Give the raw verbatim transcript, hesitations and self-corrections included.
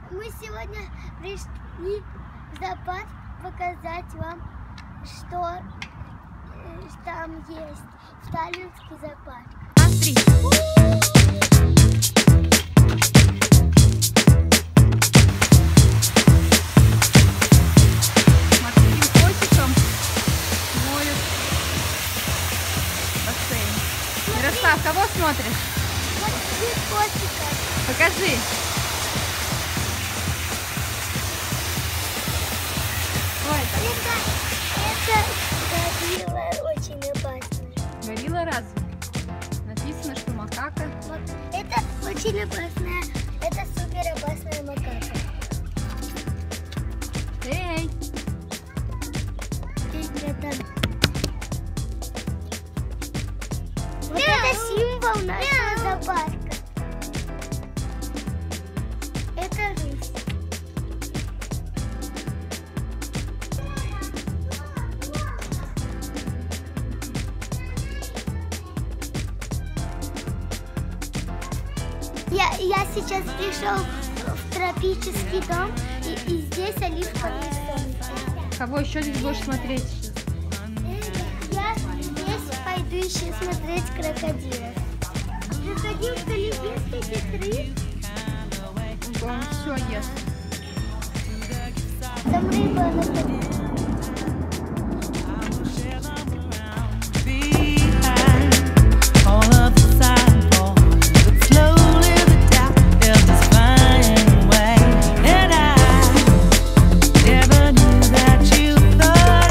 Мы сегодня пришли в зоопарк показать вам, что э, там есть в Таллинский зоопарк. Смотри. Морским котиком моют бассейн. Ярослав, кого смотришь? Морских котиков. Покажи. Ой, Это, это горилла очень опасная. горилла разве? Написано, что макака. Вот это очень опасная, это супер опасная макака. Эй! Это... Вот это символ нашего зоопарка. Это рысь. Я, я сейчас пришел в тропический дом, и, и здесь оливковый сон. Кого еще здесь будешь смотреть? Я здесь пойду еще смотреть крокодилов. Крокодил, что любит этих рыб? Он все ест. Там рыба на